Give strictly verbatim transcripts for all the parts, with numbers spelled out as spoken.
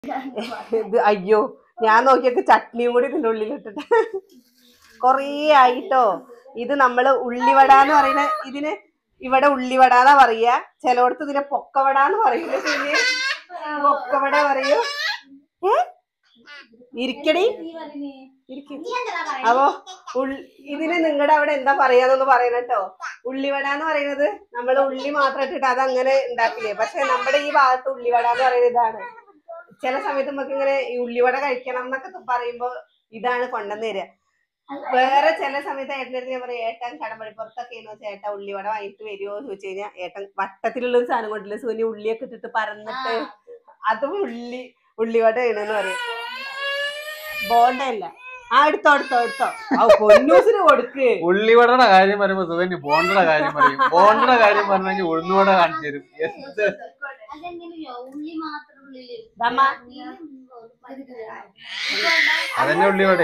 ഇത് അയ്യോ ഞാൻ നോക്കിയൊക്കെ ചട്നിയും കൂടി ഇതിൻ്റെ ഉള്ളിലിട്ടിട്ട് കൊറേ ആയിട്ടോ. ഇത് നമ്മള് ഉള്ളിവട എന്ന് പറയുന്ന ഇതിന് ഇവിടെ ഉള്ളിവട എന്നാ പറയാ. ചിലയിടത്ത് ഇതിനെ പൊക്കവട എന്ന് പറയില്ല. പിന്നെ പൊക്കവട പറയൂ. ഏ ഇരിക്കടി അപ്പൊ ഇതിന് നിങ്ങളുടെ അവിടെ എന്താ പറയാന്നൊന്ന് പറയണട്ടോ. ഉള്ളിവട എന്ന് പറയുന്നത് നമ്മള് ഉള്ളി മാത്രം ഇട്ടിട്ട് അതങ്ങനെ ഉണ്ടാക്കില്ലേ. പക്ഷെ നമ്മുടെ ഈ ഭാഗത്ത് ഉള്ളിവട എന്ന് പറയുന്നത് ഇതാണ്. ചില സമയത്ത് നമുക്ക് ഇങ്ങനെ ഈ ഉള്ളിവട കഴിക്കണം എന്നൊക്കെ പറയുമ്പോ ഇതാണ് കൊണ്ടുവന്ന് തരിക. വേറെ ചില സമയത്ത് ഏട്ടൻ്റെ അടുത്ത് ഞാൻ പറയും ഏട്ടൻ കടമ്പഴിപ്പുറത്തൊക്കെ വെച്ചാൽ ഏട്ടൻ ഉള്ളിവട വാങ്ങിട്ട് വരുമോ എന്ന് ചോദിച്ചു കഴിഞ്ഞാൽ ഏട്ടൻ വട്ടത്തിലുള്ളൊരു സാധനം കൊണ്ടില്ല സൂര്യ ഉള്ളിയൊക്കെ ഇട്ടിട്ട് പറന്നിട്ട് അതും ഉള്ളി ഉള്ളിവട വേണമെന്ന് പറയും. ബോണ്ടല്ല ആ എടുത്തോ എടുത്തോ എടുത്തോ പൊന്നൂസിന് കൊടുക്ക്. ഉള്ളിവടയുടെ കാര്യം പറയുമ്പോ സുഖന്യ ബോണ്ടയുടെ കാര്യം പറയും. ബോണ്ടയുടെ കാര്യം പറഞ്ഞെങ്കിൽ ഉഴുന്നുവട കാണിച്ചു തരും. അതന്നെ ഉള്ളിവട.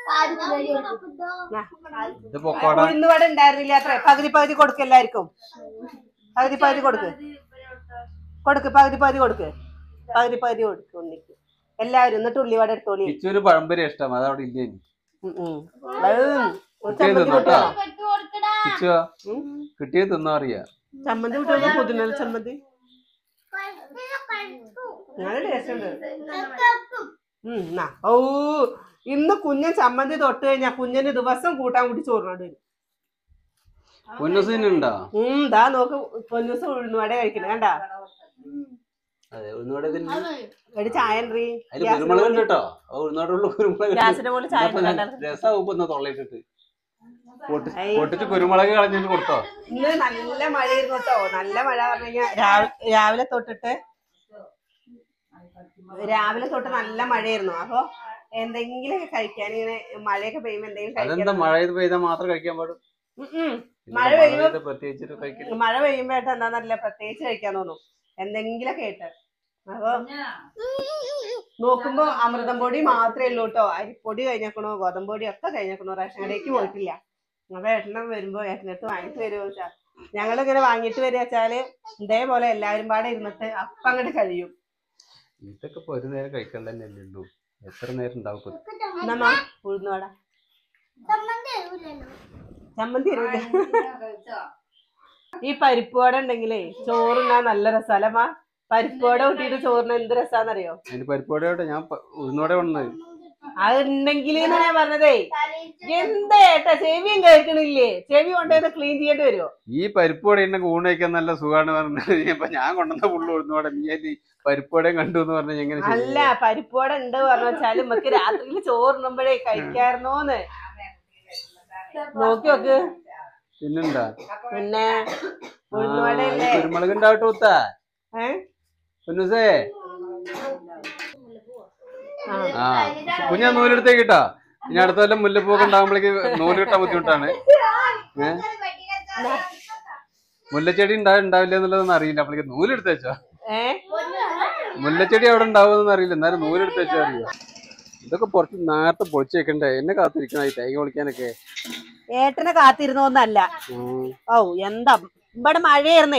ഉഴുന്നുവട ഉണ്ടായിരുന്നില്ല അത്ര. പകുതി പകുതി കൊടുക്ക് എല്ലാവർക്കും. പകുതി പകുതി കൊടുക്ക് കൊടുക്ക് പകുതി പകുതി കൊടുക്ക് പകുതി പകുതി കൊടുക്ക് ഉണ്ണിക്ക് എല്ലാവരും. എന്നിട്ട് ഉള്ളിവട എടുത്തോളി. ഇച്ചൊരു പഴംപൊരി ഇഷ്ടം അതവിടെ ഇല്ലേ. കിട്ടിയത് തിന്നാ അറിയാ. ചമ്മന്തി വിട്ടു പുതിന ചമ്മന്തി നല്ല ടേസ്റ്റ് ഉണ്ട്. ഓ ഇന്ന് കുഞ്ഞൻ ചമ്മന്തി തൊട്ട് കഴിഞ്ഞാ കുഞ്ഞന് ദിവസം കൂട്ടാൻ കൂട്ടി ചോറിനോട് വരും. പൊന്നൂസിനുണ്ടോ? ഉം ദാ നോക്ക് പൊന്നൂസ് ഉഴുന്നുവട കഴിക്കണ കണ്ടാ. ചായ പൊട്ടിച്ച് കുരുമുളക് കളഞ്ഞിട്ട് കൊടുത്തോ. ഇന്ന് നല്ല മഴയായിരുന്നു കേട്ടോ. നല്ല മഴ പറഞ്ഞു കഴിഞ്ഞാൽ രാവിലെ തൊട്ടിട്ട് രാവിലെ തൊട്ട് നല്ല മഴയായിരുന്നു. അപ്പൊ എന്തെങ്കിലുമൊക്കെ കഴിക്കാൻ ഇങ്ങനെ മഴയൊക്കെ പെയ്യുമ്പോ എന്തെങ്കിലും മഴ പെയ്താൽ മാത്രം കഴിക്കാൻ പാടും. മഴ പെയ്യുമ്പോ പ്രത്യേകിച്ച് മഴ പെയ്യുമ്പോ ഏട്ടാ എന്താന്നറിയില്ല പ്രത്യേകിച്ച് കഴിക്കാൻ തോന്നും എന്തെങ്കിലൊക്കെ ആയിട്ട്. അപ്പൊ നോക്കുമ്പോ അമൃതം പൊടി മാത്രമേ ഉള്ളൂ കേട്ടോ. അരിപ്പൊടി കഴിഞ്ഞേക്കണോ ഗോതമ്പ് പൊടി ഒക്കെ കഴിഞ്ഞേക്കണോ. റേഷൻ കടയ്ക്ക് പോയിട്ടില്ല. അപ്പൊ ഏട്ടനം വരുമ്പോ ഏട്ടനടുത്ത് വാങ്ങിട്ട് വരുമോ വെച്ചാ ഞങ്ങളിങ്ങനെ വാങ്ങിട്ട് വരിക വെച്ചാല് ഇതേപോലെ എല്ലാവരും പാടെ ഇരുന്നിട്ട് അപ്പം അങ്ങോട്ട് കഴിയും. ഇതൊക്കെ ഒരു നേരം കഴിക്കാൻ തന്നെ ഉള്ളൂ. എത്ര നേരം ഉണ്ടാവും. എന്നാ ഉഴുന്നുവട ചമ്മന്തി തരൂല. ഈ പരിപ്പ് വട ഉണ്ടെങ്കിലേ ചോറുണ്ണാൻ നല്ല രസാലമാ. പരിപ്പ് വട കൂട്ടിയിട്ട് ചോറിന് എന്ത് രസാന്നറിയോ. പരിപ്പ് വടയോടെ ഞാൻ ഉഴുന്നുവട വന്നത് അതുണ്ടെങ്കിൽ ഞാൻ പറഞ്ഞതേ. എന്താ ഏട്ടാ ചെവിയും കേൾക്കണില്ലേ? ചെവി കൊണ്ടുവന്ന് ക്ലീൻ ചെയ്യേണ്ടി വരുമോ? ഈ പരിപ്പ് വട ഉണ്ടെങ്കിൽ ഊണ് കഴിക്കാൻ നല്ല സുഖമാണ് പറഞ്ഞപ്പോ ഞാൻ കൊണ്ടുവന്ന പുള്ളു ഉഴുന്നുവട നീ പരിപ്പ് വടയും കണ്ടു എന്ന് പറഞ്ഞ എങ്ങനെ? അല്ല പരിപ്പ് വട ഉണ്ട് പറഞ്ഞു വെച്ചാല് നമുക്ക് രാത്രിയിൽ ചോറിനുമ്പോഴേ കഴിക്കായിരുന്നോന്ന് നോക്കി നോക്ക്. പിന്നെന്താ പിന്നെ ഉഴുന്നുവടയല്ലേ കുരുമുളക് ഉണ്ടാവട്ടെ ഊത്താ. ഏഹ് പൊന്നൂസേ ആ കുഞ്ഞാ നൂലെടുത്തേക്ക് കിട്ടാ. ഇനി അടുത്ത കൊല്ലം മുല്ലപ്പൂക്കെ ഉണ്ടാകുമ്പോഴേക്ക് നൂല് കിട്ടാൻ ബുദ്ധിമുട്ടാണ്. ഏഹ് മുല്ലച്ചെടി ഉണ്ടാവും ഉണ്ടാവില്ല എന്നുള്ളതൊന്നും അറിയില്ല. അപ്പോഴേക്ക് നൂലെടുത്ത് വെച്ചോ. മുല്ലച്ചെടി അവിടെ ഉണ്ടാവുമെന്നൊന്നും അറിയില്ല. എന്നാലും നൂലെടുത്ത് വെച്ചോ അറിയില്ല. ഇതൊക്കെ പുറത്ത് നേരത്തെ പൊളിച്ചു വെക്കണ്ടേ. എന്നെ കാത്തിരിക്കണ ഈ തേങ്ങ പൊളിക്കാനൊക്കെ. ഏട്ടനെ കാത്തിരുന്നോന്നല്ല. ഓ എന്താ ഇവിടെ മഴയായിരുന്നേ.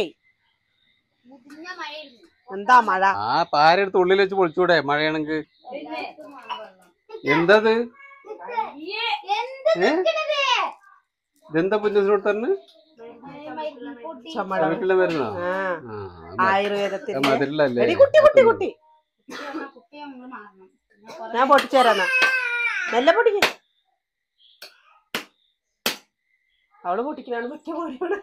എന്താ മഴ. ആ പാരെടുത്ത് ഉള്ളിൽ വെച്ച് പൊളിച്ചൂടെ മഴയാണെങ്കിൽ. എന്തത് ഇതെന്താ പുന്നൂസിനോട് തന്നെ വരുന്നോ? ആയുർവേദത്തിൽ മധുരല്ലേ കുട്ടി കുട്ടി കുട്ടി ഞാൻ പൊട്ടിച്ചേരാന്നാ. നല്ല പൊട്ടിക്ക. അവള് പൊട്ടിക്കലാണ് മറ്റേ പോലെയാണ്.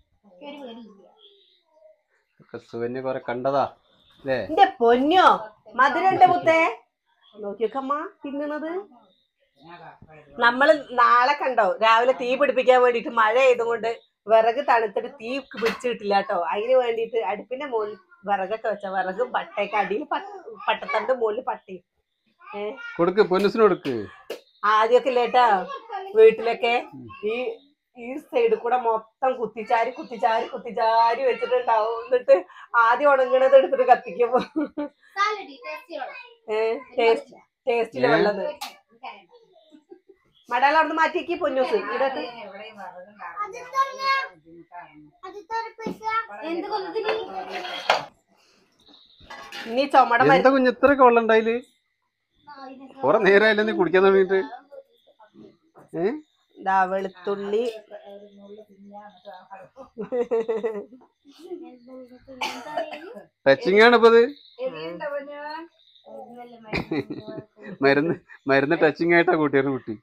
സുകന്യ കൊറേ കണ്ടതാ അല്ലേ? എന്റെ പൊന്നോ മധുരന്റെ മുത്തേ നോക്കിയൊക്കമ്മ തിന്നണത്. നമ്മള് നാളെ കണ്ടോ രാവിലെ തീ പിടിപ്പിക്കാൻ വേണ്ടിട്ട് മഴ ചെയ്തുകൊണ്ട് വിറക് തണുത്തിട്ട് തീ പിടിച്ചു കിട്ടില്ല കേട്ടോ. അതിന് വേണ്ടിട്ട് അടുപ്പിന്റെ മുകളിൽ വിറകൊക്കെ വെച്ച വിറകും പട്ടയൊക്കെ അടിയിൽ പട്ടത്തണ്ട് മുകളിൽ പട്ടി ഏഹ് കൊടുക്ക് പൊന്നൂസിന് കൊടുക്ക്. ആദ്യമൊക്കെ ഇല്ലേട്ടാ വീട്ടിലൊക്കെ ഈ ഈ സൈഡിൽ കൂടെ മൊത്തം കുത്തിച്ചാരി കുത്തിച്ചാരി കുത്തിച്ചാരി വെച്ചിട്ടുണ്ടാവും. എന്നിട്ട് ആദ്യം ഉണങ്ങണത് എടുത്തിട്ട് കത്തിക്കുമ്പോ ഏഹ് ടേസ്റ്റ് ടേസ്റ്റില് വെള്ളത്. മടാല അവിടുന്ന് മാറ്റിയേക്ക് പൊന്നൂസ്. ഇതൊക്കെ ഇനി ചുമട എന്താ കുഞ്ഞ് ഇത്രയൊക്കെ വെള്ളം ഉണ്ടായില്? കൊറേ നേരമായില്ല നീ കുടിക്കാൻ തുടങ്ങിട്ട്. ഏ ഇതാ വെളുത്തുള്ളി, ടച്ചിങ് ആണ് ഇപ്പൊ ഇത്. മരുന്ന് മരുന്ന് ടച്ചിങ് ആയിട്ടാ കൂട്ടിയത് കുട്ടി.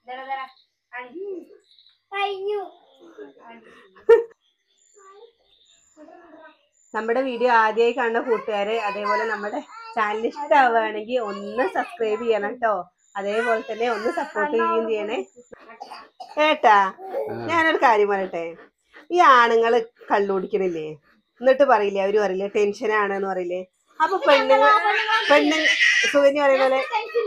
നമ്മുടെ വീഡിയോ ആദ്യമായി കാണുന്ന കൂട്ടുകാരെ അതേപോലെ നമ്മുടെ ചാനൽ ഇഷ്ടമാവുകയാണെങ്കിൽ ഒന്ന് സബ്സ്ക്രൈബ് ചെയ്യണം കേട്ടോ. അതേപോലെ തന്നെ ഒന്ന് സപ്പോർട്ട് ചെയ്യുകയും ചെയ്യണേ ഏട്ടാ. ഞാനൊരു കാര്യം പറയട്ടെ, ഈ ആണുങ്ങള് കള്ളു കുടിക്കണില്ലേ എന്നിട്ട് പറയില്ലേ, അവര് പറയില്ലേ ടെൻഷനാണെന്ന് പറയില്ലേ. അപ്പൊ പെണ്ണുങ്ങൾ പെണ്ണു സുകന്യ പറയുന്ന പോലെ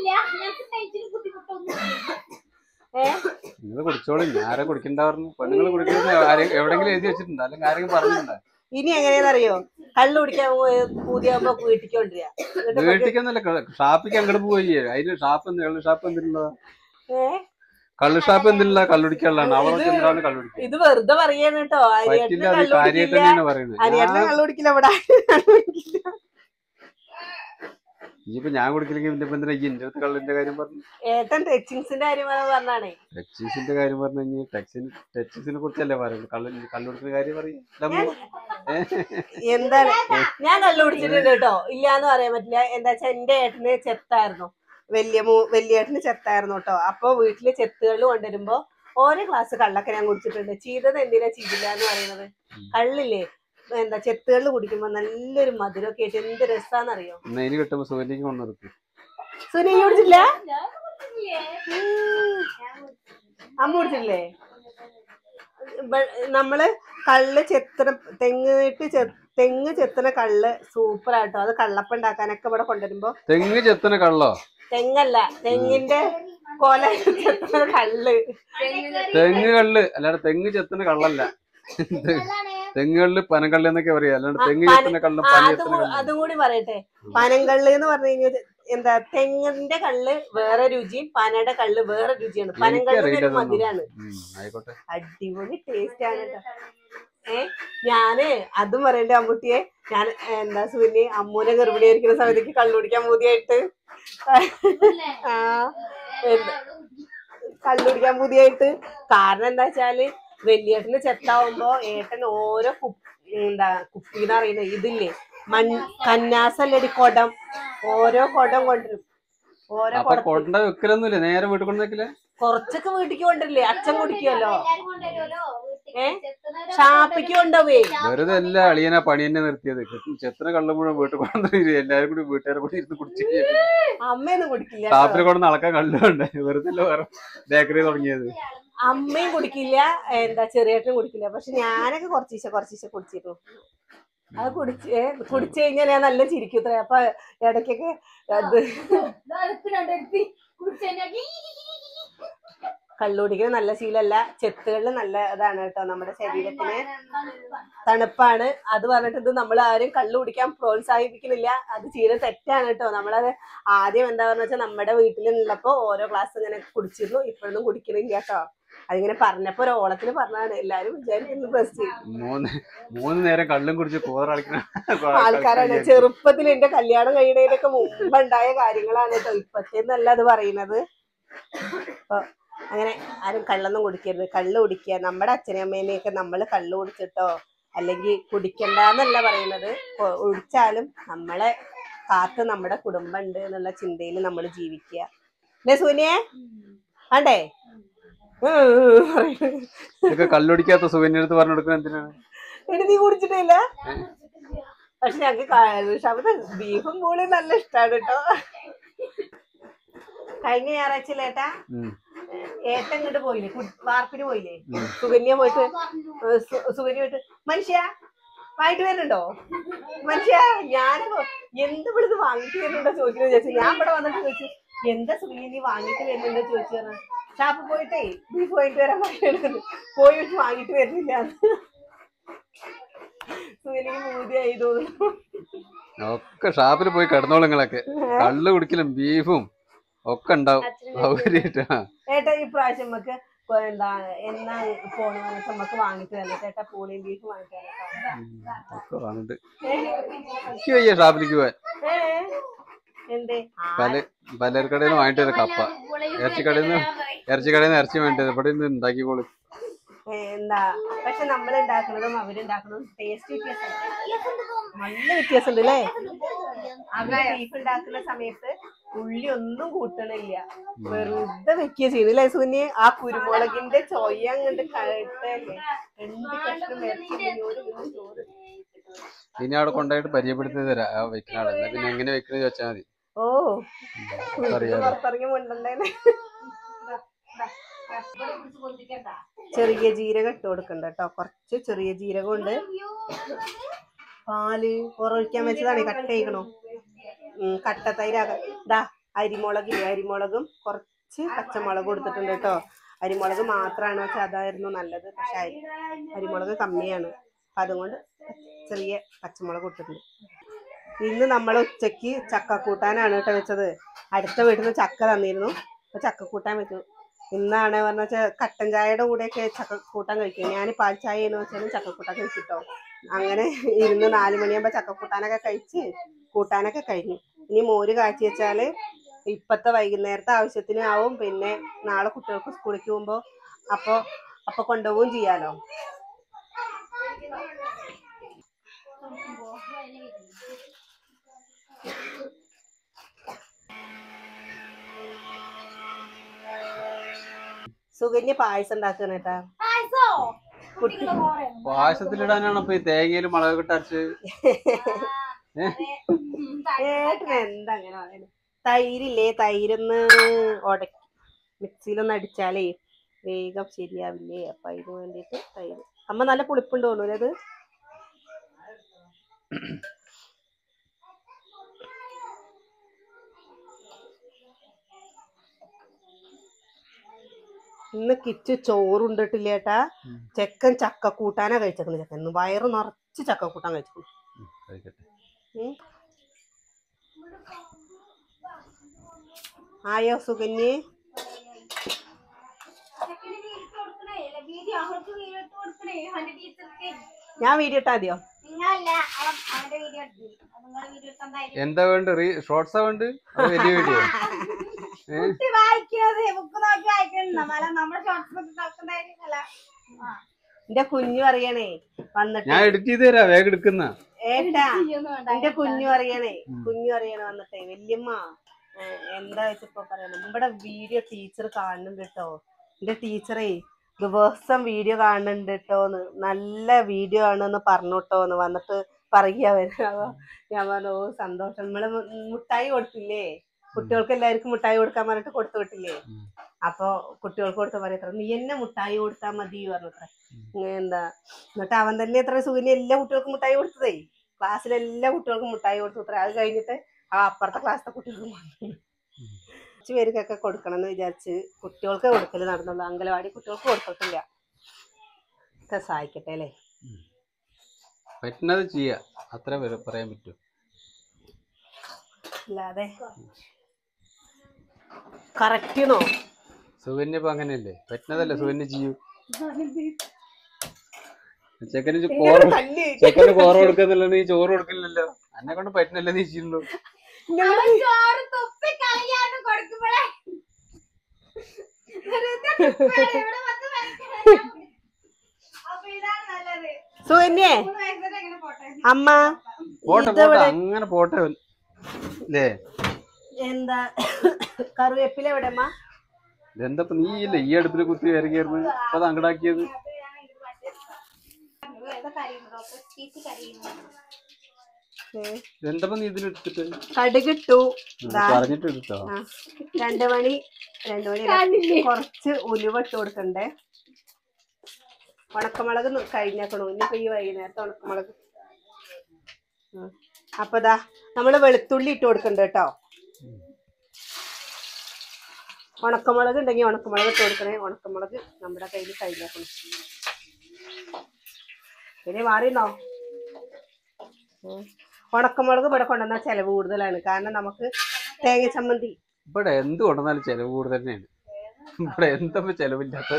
നിങ്ങൾ കുടിച്ചോളൂ. ആരെ കുടിക്കണ്ട പറഞ്ഞു? പെണ്ണുങ്ങൾ കുടിക്കുന്നത് എവിടെങ്കിലും എഴുതി വെച്ചിട്ടുണ്ടോ? അല്ലെങ്കിൽ ആരെങ്കിലും പറഞ്ഞിട്ടുണ്ടോ? ഇനി എങ്ങനെയാണെന്നറിയോ, കള്ളു കുടിക്കാൻ പൂതിയാകുമ്പോ വീട്ടിക്ക് കൊണ്ടുവരിക. വീട്ടിക്കൊന്നല്ല, ഷാപ്പിക്ക് അങ്ങോട്ട് പോയി. അതിന് ഷാപ്പ് എന്ത് കള്ളു ഷാപ്പ് എന്തിനുള്ള കള്ളു ഷാപ്പ് എന്തിനുള്ള കള്ളുടിക്കാനുള്ളതാണ്. അവിടെ എന്തിനാണ് കള്ളുടിക്കുക? ഇത് വെറുതെ പറയാൻ കേട്ടോ. പറ്റില്ല, അത് കാര്യമായിട്ട് തന്നെയാണ് പറയുന്നത്. അരിയേട്ടനെ കള്ളു കുടിക്കില്ല ഇവിടെ. ഇനിയിപ്പോ ഞാൻ കുടിക്കില്ലെങ്കിൽ എന്റെ എന്തിനാ ഈ എന്റെ അടുത്ത് കള്ളിന്റെ കാര്യം പറഞ്ഞു? ഏട്ടൻ ടച്ചിങ്സിന്റെ കാര്യം പറഞ്ഞാണേ. ടച്ചിങ്സിന്റെ കാര്യം പറഞ്ഞു കഴിഞ്ഞാൽ ടച്ചിന് ടച്ചിങ്സിനെ കുറിച്ചല്ലേ പറയുന്നത്. കള്ളു കള്ളുടിക്കുന്ന കാര്യം പറയും. എന്താണ്, ഞാൻ കള്ളു കുടിച്ചിട്ടുണ്ട് കേട്ടോ, ഇല്ലാന്ന് പറയാൻ പറ്റില്ല. എന്താ വെച്ചാ എന്റെ ഏട്ടന് ചെത്തായിരുന്നു, വലിയ മൂ വലിയ ഏട്ടന് ചെത്തായിരുന്നു കേട്ടോ. അപ്പൊ വീട്ടില് ചെത്തുകൾ കൊണ്ടുവരുമ്പോ ഓരോ ഗ്ലാസ് കള്ളൊക്കെ ഞാൻ കുടിച്ചിട്ടുണ്ട്. ചെയ്തത് എന്തിനാ ചെയ്തില്ല എന്ന് പറയുന്നത്. കള്ളില്ലേ എന്താ ചെത്തുകളിൽ കുടിക്കുമ്പോ നല്ലൊരു മധുരമൊക്കെ ആയിട്ട് എന്ത് രസാന്നറിയോ. സുനി കുടിച്ചില്ല? അമ്മ കുടിച്ചില്ലേ? നമ്മള് കള്ള് ചെത്തണ തെങ്ങിട്ട് തെങ്ങ് ചെത്തണ കള്ള് സൂപ്പർ ആട്ടോ. അത് കള്ളപ്പം ഉണ്ടാക്കാനൊക്കെ ഇവിടെ കൊണ്ടുവരുമ്പോ. തെങ്ങ് ചെത്തണ കള്ളോ? തെങ്ങല്ല, തെങ്ങിന്റെ കൊല ചെത്തണ കള്ള്. തെങ്ങ് കള്ള് അല്ലാതെ തെങ്ങ് ചെത്തണ കള്ളല്ല. തെങ്ങുകളില് പനങ്കള്ളി എന്നൊക്കെ പറയാ, അല്ലാണ്ട് തെങ്ങ് ചെത്തണ കള്ളും പന ചെത്തണ കള്ളും. അതും കൂടി പറയട്ടെ. പനങ്കള്ള് എന്ന് പറഞ്ഞു കഴിഞ്ഞാൽ എന്താ, തെങ്ങിന്റെ കള്ള് വേറെ രുചിയും പനയുടെ കള്ള് വേറെ രുചിയാണ്. പനങ്കള്ളിന് മധുരാണ്, അടിപൊളി ടേസ്റ്റ് ആണ് കേട്ടോ. ഏ ഞാന് അതും പറയണ്ടേ അമ്മൂട്ടിയെ, ഞാൻ എന്താ സുനി അമ്മൂനെ ഗർഭിണിയായിരിക്കുന്ന സമയത്തേക്ക് കള്ളു കുടിക്കാൻ പൂതിയായിട്ട് ആ കള്ളു കുടിക്കാൻ പൂതിയായിട്ട്. കാരണം എന്താ വെച്ചാല് വലിയേട്ടന് ചെത്താവുമ്പോ ഏട്ടൻ ഓരോ എന്താ കുപ്പിന്ന് അറിയുന്നത് ഇതില്ലേ മൺ കന്നാസല്ലടി കൊടം, ഓരോ കൊടം കൊണ്ടുവരും. ഓരോ കൊട വെക്കലൊന്നുമില്ല, നേരെ വീട്ടിൽ കൊണ്ട് വെക്കില്ല. കൊറച്ചൊക്കെ വീട്ടിക്ക് കൊണ്ടിരില്ലേ, അച്ഛൻ കുടിക്കുമല്ലോ. ഏ ഷാപ്പിക്ക് കൊണ്ടുപോവേ. വെറുതെ അല്ല അളിയനാ പണി തന്നെ നിർത്തിയത്. ചെത്തന കള്ളം മുഴുവൻ വീട്ടിൽ കൊണ്ടുവന്നില്ല, എല്ലാരും കൂടി വീട്ടുകാരെ കൂടി ഇരുന്ന് കുടിച്ചു. അമ്മയൊന്നും കുടിക്കില്ല, ഷാപ്പിനെ കൊണ്ട് നടക്കാൻ കള്ളുണ്ട്. വെറുതെ വേറെ ബേക്കറി തുടങ്ങിയത്. അമ്മയും കുടിക്കില്ല, എന്താ ചെറിയേട്ടനും കുടിക്കില്ല. പക്ഷെ ഞാനൊക്കെ കുറച്ചീശ കുറച്ചീശ കുടിച്ചിരുന്നു. അത് കുടിച്ച് കുടിച്ചു കഴിഞ്ഞാൽ ഞാൻ നല്ല ചിരിക്കും. അപ്പൊ ഇടയ്ക്കൊക്കെ അത് കള്ളുകുടിക്കുന്നത് നല്ല ശീലമല്ല. ചെത്തുകളിൽ നല്ല ഇതാണ് കേട്ടോ, നമ്മുടെ ശരീരത്തിന് തണുപ്പാണ്. അത് പറഞ്ഞിട്ട് ഇത് നമ്മൾ ആരും കള്ളു കുടിക്കാൻ പ്രോത്സാഹിപ്പിക്കുന്നില്ല. അത് ചെയ്ത് തെറ്റാണ് കേട്ടോ. നമ്മളത് ആദ്യം എന്താ പറഞ്ഞ വെച്ചാൽ നമ്മുടെ വീട്ടിലുള്ളപ്പോ ഓരോ ഗ്ലാസ് ഇങ്ങനെ കുടിച്ചിരുന്നു, ഇപ്പോഴൊന്നും കുടിക്കണില്ല കേട്ടോ. അതിങ്ങനെ പറഞ്ഞപ്പോ ഒരു ഓളത്തിന് പറഞ്ഞാണ്. എല്ലാരും വിചാരിക്കുന്നു ബസ് മൂന്ന് മൂന്ന് നേരം കള്ളും കുടിച്ച് ആൾക്കാരാണ്. ചെറുപ്പത്തിൽ എന്റെ കല്യാണം കഴിയുന്നതിനൊക്കെ മുമ്പുണ്ടായ കാര്യങ്ങളാണ് കേട്ടോ, ഇപ്പത്തേന്നല്ല അത് പറയുന്നത്. അപ്പൊ അങ്ങനെ ആരും കള്ളൊന്നും കുടിക്കരുത്. കള്ള് കുടിക്കുക, നമ്മുടെ അച്ഛനും അമ്മേനെയൊക്കെ നമ്മൾ കള്ളു കുടിച്ചിട്ടോ അല്ലെങ്കിൽ കുടിക്കണ്ടെന്നല്ല പറയുന്നത്. കുടിച്ചാലും നമ്മളെ കാത്ത് നമ്മുടെ കുടുംബം ഉണ്ട് എന്നുള്ള ചിന്തയിൽ നമ്മൾ ജീവിക്കുക. അല്ലേ സൂനിയെ? ആണ്ടേ കള്ളുടിക്കാത്ത സുകന്യ അടുത്ത് പറഞ്ഞു കൊടുക്കുന്ന എന്തിനാണ്? എടി നീ കുടിച്ചിട്ടില്ല? പക്ഷെ ഞങ്ങക്ക് ശബ്ദം ബീഫും പൂളിയും നല്ല ഇഷ്ടമാണ് കേട്ടോ. കഴിഞ്ഞ ഞായറാഴ്ച ഏട്ടാ ഏട്ടൻ ഇങ്ങോട്ട് പോയില്ലേ, വാർപ്പിന് പോയില്ലേ, സുകന്യ പോയിട്ട് സുകന്യ പോയിട്ട് മനുഷ്യ വാങ്ങിട്ട് വരുന്നുണ്ടോ മനുഷ്യ? ഞാൻ എന്ത് ഇവിടുന്ന് വാങ്ങിട്ട് വരുന്നുണ്ടോ ചോദിക്കുന്നു ചോദിച്ചു. ഞാൻ ഇവിടെ വന്നിട്ട് ചോദിച്ചു എന്താ സുകന്യ നീ വാങ്ങിട്ട് വരുന്നുണ്ടോ ചോദിച്ചു. പറഞ്ഞ ഷാപ്പ് പോയിട്ടേ ബീഫ് വാങ്ങിട്ട് വരാൻ പറയുന്നത്, പോയി വെച്ച് വാങ്ങിട്ട് വരുന്നില്ല. സുകന്യക്ക് മൂതിയായി തോന്നുന്നു. ഒക്കെ ഷാപ്പിൽ പോയി കിടന്നോളും. നിങ്ങളൊക്കെ കള്ളു കുടിക്കലും ബീഫും ഒക്കെ ഉണ്ടാവും. ഏട്ടാ ഈ പ്രാവശ്യം നമുക്ക് എന്താ എന്നാ പോണെന്ന് വെച്ചാൽ നമുക്ക് വാങ്ങിട്ട് തന്നെ ചേട്ടാ പൂളിയും ബീഫ് വാങ്ങിട്ട് ഷാപ്പിലേക്ക് പോവാൻ എന്തേ പല പലർക്കടയിൽ നിന്ന് വാങ്ങിട്ട് വരാം കപ്പ ഇറച്ചിക്കടയിൽ നിന്ന് ഇറച്ചിക്കടയിൽ നിന്ന് ഇറച്ചി വേണ്ടത് ഇവിടെ നിന്ന് ഉണ്ടാക്കിക്കോളൂ എന്താ പക്ഷെ നമ്മൾ ഉണ്ടാക്കുന്നതും അവരുണ്ടാക്കുന്നതും ടേസ്റ്റ് വ്യത്യാസമുണ്ട് നല്ല വ്യത്യാസമുണ്ട് അല്ലേ അവര് ബീഫ് ഉണ്ടാക്കുന്ന സമയത്ത് ഉള്ളി ഒന്നും കൂട്ടണില്ല വെറുതെ വെക്കുക ചെയ്യുന്നില്ലേ സുനി ആ കുരുമുളകിന്റെ ചോയ അങ്ങോട്ട് കഴിട്ടല്ലേ രണ്ട് കഷ്ണം ചോറ് ഇനി അവിടെ കൊണ്ടുപോയിട്ട് പരിചയപ്പെടുത്തി തരാം ആ വെക്കുന്ന ആളെ പിന്നെ എങ്ങനെ വെക്കണെന്ന് ചോദിച്ചാൽ മതി ഓ പുറത്തിറങ്ങി മുണ്ടല്ലേ ചെറിയ ജീരകം ഇട്ട് കൊടുക്കണ്ട കേട്ടോ കുറച്ച് ചെറിയ ജീരകം ഉണ്ട് പാല് ഉറവിക്കാൻ വെച്ചതാണ് കട്ട് ചെയ്യണോ ഉം കട്ട തൈരാക ഇതാ അരിമുളക് അരിമുളകും കുറച്ച് പച്ചമുളക് കൊടുത്തിട്ടുണ്ട് കേട്ടോ അരിമുളക് മാത്രമാണ് വെച്ചാൽ അതായിരുന്നു നല്ലത് പക്ഷെ അരി അരിമുളക് കമ്മിയാണ് അപ്പം അതുകൊണ്ട് ചെറിയ പച്ചമുളക് കൊടുത്തിട്ടുണ്ട് ഇന്ന് നമ്മൾ ഉച്ചക്ക് ചക്കക്കൂട്ടാനാണ് കേട്ടോ വെച്ചത് അടുത്ത വീട്ടിൽ നിന്ന് ചക്ക തന്നിരുന്നു അപ്പോൾ ചക്കക്കൂട്ടാൻ വെച്ചു ഇന്നാണ് പറഞ്ഞ വെച്ചാൽ കട്ടൻ ചായയുടെ കൂടെയൊക്കെ ചക്കക്കൂട്ടാൻ കഴിക്കും ഞാൻ പാൽ ചായ എന്ന് വെച്ചാലും ചക്കക്കൂട്ടാൻ കഴിച്ചിട്ടോ അങ്ങനെ ഇരുന്ന് നാല് മണിയാകുമ്പോൾ ചക്കക്കൂട്ടാനൊക്കെ കഴിച്ച് കൂട്ടാനൊക്കെ കഴിഞ്ഞു ഇനി മോര് കാച്ചി വെച്ചാൽ ഇപ്പത്തെ വൈകുന്നേരത്തെ ആവശ്യത്തിന് ആവും പിന്നെ നാളെ കുട്ടികൾക്ക് സ്കൂളിലേക്ക് പോകുമ്പോൾ അപ്പോൾ അപ്പോൾ കൊണ്ടുപോവുകയും ചെയ്യാലോ സുകന്യ പായസം ഉണ്ടാക്കുന്ന കേട്ടാ പായസത്തിലിടാനാണ് അപ്പൊ ഈ തേങ്ങയില് മുളക് കിട്ടരച്ച് ഏട്ടന് എന്താ അങ്ങനെ പറയുന്നത് തൈരില്ലേ തൈരൊന്ന് ഉടക്കി മിക്സിയിലൊന്ന് അടിച്ചാലേ വേഗം ശരിയാവില്ലേ അപ്പൊ അതിന് വേണ്ടിട്ട് തൈര് അമ്മ നല്ല പുളിപ്പുണ്ട് തോന്നൂല്ലേ അത് ഇന്ന് കിച്ചു ചോറുണ്ടിട്ടില്ല ഏട്ടാ ചെക്കൻ ചക്ക കൂട്ടാനാ കഴിച്ചേക്കണ ചെക്കൻ വയറ് നിറച്ച് ചക്ക കൂട്ടാൻ കഴിച്ചു ആയോ സുകന്യെ ഞാൻ വീഡിയോ ഇട്ടാ മതിയോ എന്താ വേണ്ട ഷോർട്സാ വേണ്ട വലിയ വീഡിയോ എന്റെ കുഞ്ഞു അറിയണേ വന്നിട്ട് ഞാൻ എഡിറ്റ് ചെയ്ത് തരാം വേഗം എടുക്കുന്ന ഏട്ടാ എന്റെ കുഞ്ഞു അറിയണേ കുഞ്ഞു അറിയണേ വന്നിട്ടേ വല്യമ്മ എന്താ വെച്ചിപ്പോ പറയണ നമ്മുടെ വീഡിയോ ടീച്ചർ കാണുന്നുണ്ട് കേട്ടോ എന്റെ ടീച്ചറേ ദിവസം വീഡിയോ കാണുന്നുണ്ട് കേട്ടോന്ന് നല്ല വീഡിയോ ആണെന്ന് പറഞ്ഞോട്ടോന്ന് വന്നിട്ട് പറയുക വരുന്നോ ഞാൻ പറഞ്ഞു ഓ സന്തോഷം നമ്മള് മുട്ടായി കൊടുത്തില്ലേ കുട്ടികൾക്ക് എല്ലാവർക്കും മുട്ടായി കൊടുക്കാൻ പറഞ്ഞിട്ട് കൊടുത്തു വിട്ടില്ലേ അപ്പൊ കുട്ടികൾക്ക് കൊടുത്ത പറയത്ര നീ എന്നെ മുട്ടായി കൊടുത്താ മതി പറഞ്ഞത്ര എന്താ എന്നിട്ട് അവൻ തന്നെ എത്ര സുഖിന് എല്ലാ കുട്ടികൾക്കും മുട്ടായി കൊടുത്തതേ ക്ലാസ്സിലെ എല്ലാ കുട്ടികൾക്കും മുട്ടായി കൊടുത്തു അത്ര അത് കഴിഞ്ഞിട്ട് ആ അപ്പുറത്തെ ക്ലാസ്സിലെ കുട്ടികൾക്കും കുറച്ച് പേർക്കൊക്കെ കൊടുക്കണം എന്ന് വിചാരിച്ച് കുട്ടികൾക്ക് കൊടുക്കല് നടന്നുള്ളൂ അംഗനവാടി കുട്ടികൾക്ക് കൊടുത്തിട്ടില്ല ഒക്കെ സഹായിക്കട്ടെ അല്ലേ പറ്റുന്നത് ചെയ്യാ അത്ര പറയാൻ പറ്റൂ അല്ലാതെ കറക്റ്റിനോ സുകന്യ ഇപ്പൊ അങ്ങനെയല്ലേ പറ്റുന്നതല്ലേ സുകന്യ ചെയ്യൂ ചെക്കന് ചോറ് ചെക്കന് കോറ കൊടുക്കുന്നില്ല നീ ചോറ് കൊടുക്കില്ലല്ലോ എന്നെ കൊണ്ട് പറ്റുന്നല്ലേ നീ ചെയ്യുള്ളൂ സുകന്യേ അമ്മ പോട്ടെ പോട്ടെ അങ്ങനെ പോട്ടെ അല്ലേ എന്താ കറിവേപ്പില എവിടെ അമ്മ എന്താ നീ ഇല്ലേ ഈ അടുപ്പിൽ കുത്തി വരകയായിരുന്നു അപ്പൊ അത് അങ്ങടാക്കിയത് എന്താ നീ ഇതിലെടുത്തിട്ട് കടുകിട്ടു പറഞ്ഞിട്ട് എടുത്തോ രണ്ടു മണി രണ്ടു മണി കുറച്ച് ഉലുവ ഇട്ട് കൊടുക്കണ്ടേ ഉണക്കമുളക് കഴിഞ്ഞേക്കണു ഇനിയിപ്പോ ഈ വൈകുന്നേരത്തെ ഉണക്കമുളക് അപ്പൊ ദാ നമ്മള് വെളുത്തുള്ളി ഇട്ട് കൊടുക്കണ്ട കേട്ടോ ഉണക്കമുളക് ഉണ്ടെങ്കിൽ ഉണക്കമുളക് ഇട്ട് കൊടുക്കണേ ഉണക്കമുളക് നമ്മുടെ കയ്യിൽ കഴിഞ്ഞേക്കണം പിന്നെ മാറിയുന്നോ ഉണക്കമുളക് ഇവിടെ കൊണ്ടുവന്നാൽ ചെലവ് കൂടുതലാണ് കാരണം നമുക്ക് തേങ്ങ ചമ്മന്തി ഇവിടെ എന്ത് കൊണ്ടുവന്നാലും ചെലവ് കൂടുതൽ തന്നെയാണ് ഇവിടെ എന്താ ചെലവില്ലാത്ത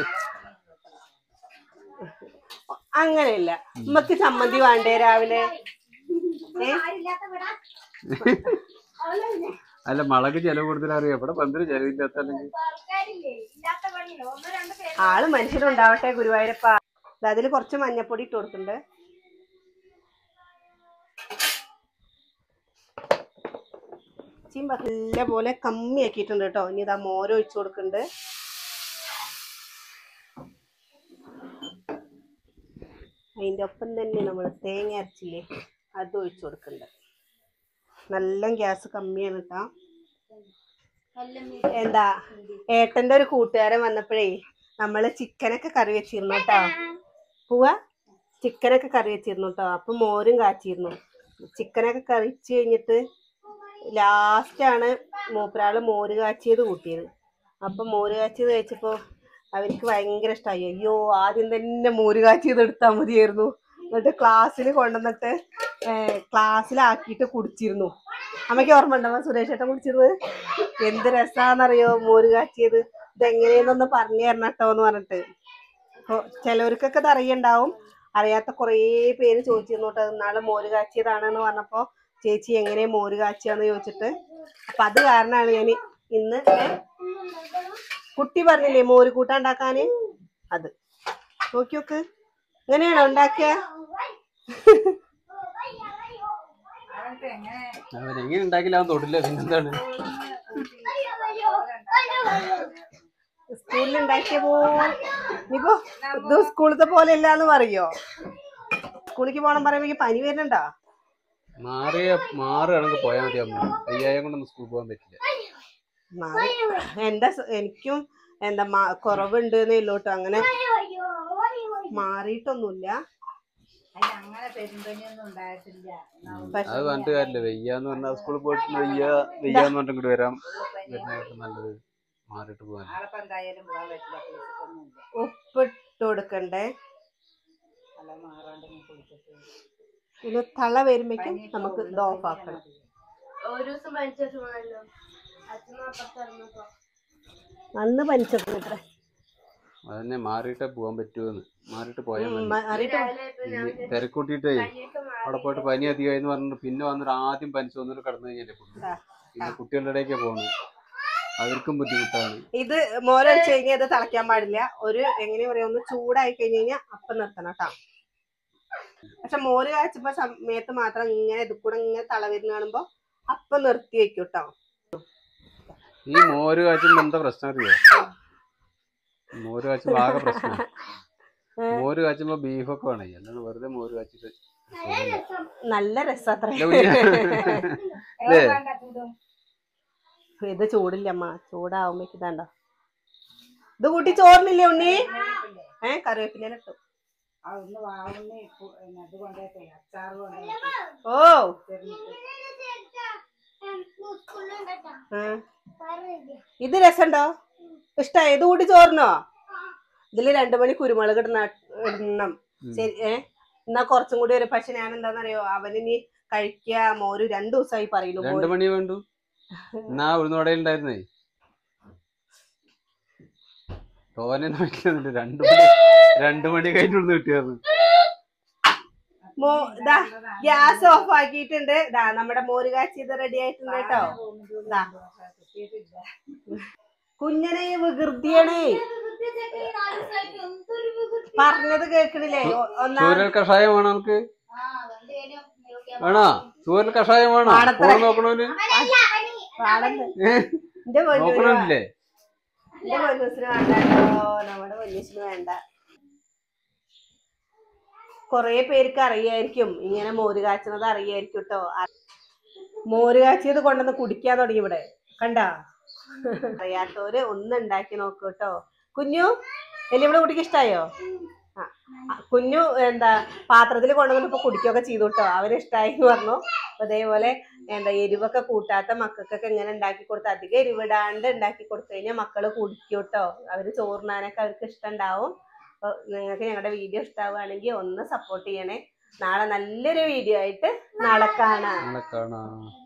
അങ്ങനെയില്ല. നമ്മക്ക് ചമ്മന്തി വേണ്ടേ രാവിലെ? അല്ല മുളക് ചെലവ് കൂടുതലറിയാം. ഇവിടെ പന്തിന് ചെലവില്ലാത്ത ആള് മനുഷ്യരുണ്ടാവട്ടെ ഗുരുവായൂരപ്പ. അതില് കുറച്ച് മഞ്ഞപ്പൊടി ഇട്ട് കൊടുക്കുന്നുണ്ട്. നല്ല പോലെ കമ്മി ആക്കിയിട്ടുണ്ട് കേട്ടോ. ഇനി ഇതാ മോര് ഒഴിച്ചു കൊടുക്കുന്നുണ്ട്. അതിൻ്റെ ഒപ്പം തന്നെ നമ്മൾ തേങ്ങ അരച്ചില്ലേ അത് ഒഴിച്ചു കൊടുക്കുന്നുണ്ട്. നല്ല ഗ്യാസ് കമ്മിയാണ് കേട്ടോ. എന്താ ഏട്ടന്റെ ഒരു കൂട്ടുകാരൻ വന്നപ്പോഴേ നമ്മള് ചിക്കനൊക്കെ കറി വെച്ചിരുന്നു കേട്ടോ. പോവാ ചിക്കനൊക്കെ കറി വെച്ചിരുന്നു കേട്ടോ. അപ്പൊ മോരും കാച്ചിരുന്നു. ചിക്കനൊക്കെ കറിച്ച് കഴിഞ്ഞിട്ട് ലാസ്റ്റാണ് മൂപ്പരാള് മോര് കാച്ചിയത് കൂട്ടിയത്. അപ്പൊ മോര് കാച്ചിയത് കഴിച്ചപ്പോ അവർക്ക് ഭയങ്കര ഇഷ്ടമായി. അയ്യോ ആദ്യം തന്നെ മോര് കാച്ചിയത് എടുത്താൽ മതിയായിരുന്നു. എന്നിട്ട് ക്ലാസ്സിൽ കൊണ്ടുവന്നിട്ട് ക്ലാസ്സിലാക്കിയിട്ട് കുടിച്ചിരുന്നു. അമ്മയ്ക്ക് ഓർമ്മ ഉണ്ടോ സുരേഷ് ഏട്ടൻ കുടിച്ചിരുന്നത്? എന്ത് രസാന്നറിയോ മോര് കാച്ചിയത്. ഇതെങ്ങനെയെന്നൊന്ന് പറഞ്ഞു തരണം കേട്ടോ എന്ന് പറഞ്ഞിട്ട്. അപ്പോൾ ചിലവർക്കൊക്കെ ഇത് അറിയണ്ടാവും. അറിയാത്ത കുറേ പേര് ചോദിച്ചിരുന്നു കേട്ടോ. ഇന്നാള് മോര് കാച്ചിയതാണെന്ന് പറഞ്ഞപ്പോൾ ചേച്ചി എങ്ങനെ മോര് കാച്ചിയാന്ന് ചോദിച്ചിട്ട്. അപ്പം അത് കാരണമാണ് ഞാൻ ഇന്ന് കുട്ടി പറഞ്ഞില്ലേ മോര് കൂട്ടാൻ ഉണ്ടാക്കാന്. അത് നോക്കി നോക്ക് എങ്ങനെയാണോ ഉണ്ടാക്കിയ. എങ്ങനെ ഉണ്ടാക്കില്ല തൊട്ടില്ല. പിന്നെന്താണ് സ്കൂളിൽ ഉണ്ടാക്കിയ പോലെ ഇനിയിപ്പോ ഇത് സ്കൂളത്തെ പോലെ ഇല്ലാന്ന് പറയോ? സ്കൂളിലേക്ക് പോകണം പറയുമ്പോ പനി വരുന്നുണ്ടോ? മാറിയ മാറുകയാണെങ്കിൽ പോയാൽ മതി. അമ്മ അയ്യായിരം കൊണ്ടൊന്നും സ്കൂളിൽ പോകാൻ പറ്റില്ല. എന്റെ എനിക്കും എന്താ കുറവുണ്ട് എന്നേലോട്ടോ. അങ്ങനെ മാറിയിട്ടൊന്നുമില്ല. അത് പറഞ്ഞിട്ട് കാര്യമില്ല. വെയ്യാന്ന് പറഞ്ഞാൽ സ്കൂളിൽ പോയിട്ട് വെയ്യ വെയ്യാന്ന് പറഞ്ഞിട്ട് ഇങ്ങോട്ട് വരാം. നല്ലത് മാറിയിട്ട് പോകാൻ. ഉപ്പിട്ട് കൊടുക്കണ്ടേ. ഇത് തള വരുമ്പോഴേക്കും നമുക്ക് ഇത് ഓഫ് ആക്കണം. അന്ന് പനിച്ചപ്പോ ഇത്ര അതന്നെ മാറിയിട്ടേ പോകാൻ പറ്റുമെന്ന്. മാറിയിട്ട് പോയാൽ മതി. തിരക്കൂട്ടിയിട്ടേ അവിടെ പോയിട്ട് പനി അധികമായിന്ന് പറഞ്ഞിട്ട് പിന്നെ വന്നിട്ട് ആദ്യം പനിച്ചു വന്നിട്ട് കടന്നു കഴിഞ്ഞാലേ പിന്നെ കുട്ടികളുടെ ഇടയ്ക്ക് പോകുന്നത്. അവർക്കും ബുദ്ധിമുട്ടാണ്. ഇത് മോരൊഴിച്ച് കഴിഞ്ഞാൽ ഇത് തിളയ്ക്കാൻ പാടില്ല. ഒരു എങ്ങനെ പറയാ ഒന്ന് ചൂടായി കഴിഞ്ഞ് കഴിഞ്ഞാൽ അപ്പം നിർത്തണം കേട്ടോ. പക്ഷെ മോര് കാച്ചപ്പോ സമയത്ത് മാത്രം ഇങ്ങനെ ഇത് കൂടെ ഇങ്ങനെ തള വരുന്ന കാണുമ്പോ അപ്പം നിർത്തി വെക്കും കേട്ടോ. ഈ മോര് കാച്ചുമ്പോ എന്താ പ്രശ്നം അറിയോ? മോര് കാച്ചുമ്പോ ആകെ പ്രശ്നം. മോര് കാച്ചുമ്പോ ബീഫൊക്കെ വേണേ. എന്താണ് വെറുതെ മോര് കാച്ചിട്ട് നല്ല രസാത്ര. ഇത് ചൂടില്ല അമ്മ. ചൂടാവുമ്പോ ഇതാണ്ടോ ഇത് കൂട്ടി ചോറിനില്ലേ ഉണ്ണി? ഏഹ് കറിവേപ്പില ഇട്ടു. ഓ ഇത് രസമുണ്ടോ? ഇഷ്ടായോ? ഇത് കൂട്ടി ചോറിനോ? ഇതില് രണ്ടു മണി കുരുമുളക് ഇടണം ഇടണം ശരി. ഏഹ് എന്നാ കുറച്ചും കൂടി വരും. പക്ഷെ ഞാൻ എന്താന്നറിയോ അവനിനി കഴിക്കുക മോര് രണ്ടു ദിവസമായി പറയുന്നു. രണ്ടു മണി വേണ്ടു. എന്നാ ഉഴുന്നോടയിലുണ്ടായിരുന്നേ തോനെയൊന്നും വയ്ക്കുന്നില്ല. രണ്ടു മണി രണ്ടു മണി കഴിഞ്ഞുള്ള കിട്ടിയായിരുന്നു. ഗ്യാസ് ഓഫ് ആക്കിയിട്ടുണ്ട്. ഇതാ നമ്മുടെ മോര് കാച്ചിയത് റെഡി ആയിട്ടുണ്ട് കേട്ടോ. കുഞ്ഞനെ വികൃതിയാണേ പറഞ്ഞത് കേൾക്കണില്ലേ? സൂര്യൽ കഷായം വേണോ നമുക്ക്? വേണോ സൂര്യൽ കഷായം വേണോ? നോക്കണോല് നോക്കണില്ലേ? എന്റെ പൊന്നൂസിന് വേണ്ടോ? നമ്മുടെ പൊന്നൂസിന് വേണ്ട. കൊറേ പേർക്ക് അറിയായിരിക്കും ഇങ്ങനെ മോര് കാച്ചുന്നത് അറിയായിരിക്കും കേട്ടോ. മോര് കാച്ചിയത് കൊണ്ടുവന്ന് കുടിക്കാൻ തുടങ്ങി ഇവിടെ കണ്ടാ. അറിയാത്തവര് ഒന്ന് ഉണ്ടാക്കി നോക്കൂ കേട്ടോ. കുഞ്ഞു എലിവിടെ കുട്ടിക്ക് ഇഷ്ടായോ? ആ കുഞ്ഞു എന്താ പാത്രത്തിൽ കൊണ്ടുവന്നിട്ട് കുടിക്കുകയൊക്കെ ചെയ്തു കേട്ടോ. അവര് ഇഷ്ടമായി എന്ന് പറഞ്ഞു. അതേപോലെ എന്താ എരിവൊക്കെ കൂട്ടാത്ത മക്കൾക്കൊക്കെ ഇങ്ങനെ ഉണ്ടാക്കി കൊടുത്ത് അധികം എരിവിടാണ്ട് ഉണ്ടാക്കി കൊടുത്തു കഴിഞ്ഞാൽ മക്കള് കുടിക്കും കേട്ടോ. അവര് ചോറിനാനൊക്കെ അവർക്ക് ഇഷ്ടം ഉണ്ടാവും. അപ്പോൾ നിങ്ങൾക്ക് ഞങ്ങളുടെ വീഡിയോ ഇഷ്ടമാവുകയാണെങ്കിൽ ഒന്ന് സപ്പോർട്ട് ചെയ്യണേ. നാളെ നല്ലൊരു വീഡിയോ ആയിട്ട് നാളെ കാണാം.